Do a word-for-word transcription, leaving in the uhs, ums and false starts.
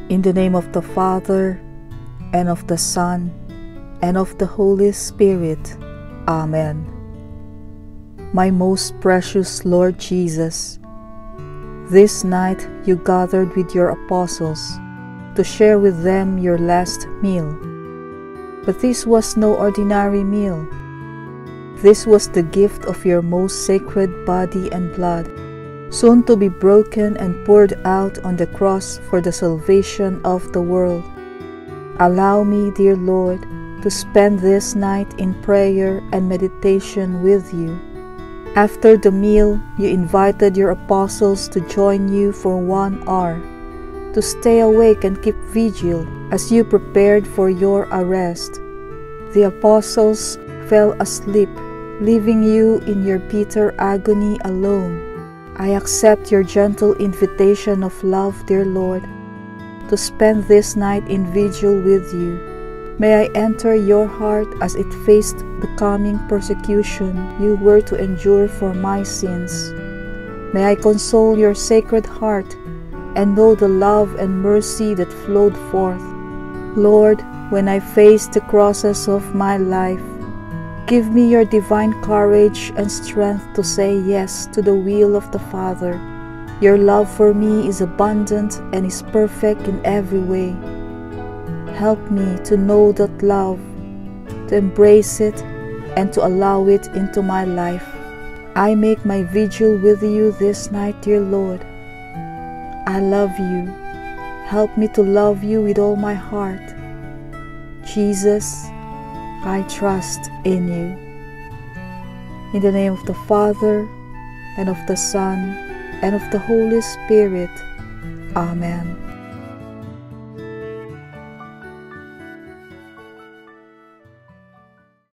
In the name of the Father, and of the Son, and of the Holy Spirit. Amen. My most precious Lord Jesus, this night you gathered with your apostles to share with them your last meal. But this was no ordinary meal. This was the gift of your most sacred body and blood, soon to be broken and poured out on the cross for the salvation of the world. Allow me, dear Lord, to spend this night in prayer and meditation with you. After the meal, you invited your apostles to join you for one hour, to stay awake and keep vigil as you prepared for your arrest. The apostles fell asleep, leaving you in your bitter agony alone. I accept your gentle invitation of love, dear Lord, to spend this night in vigil with you. May I enter your heart as it faced the coming persecution you were to endure for my sins. May I console your sacred heart and know the love and mercy that flowed forth. Lord, when I face the crosses of my life, give me your divine courage and strength to say yes to the will of the Father. Your love for me is abundant and is perfect in every way. Help me to know that love, to embrace it, and to allow it into my life. I make my vigil with you this night, dear Lord. I love you. Help me to love you with all my heart. Jesus, I trust in you. In the name of the Father, and of the Son, and of the Holy Spirit. Amen.